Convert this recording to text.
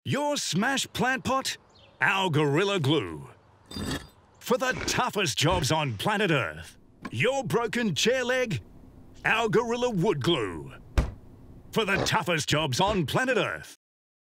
Your smashed plant pot? Our Gorilla Glue. For the toughest jobs on planet Earth. Your broken chair leg? Our Gorilla Wood Glue. For the toughest jobs on planet Earth.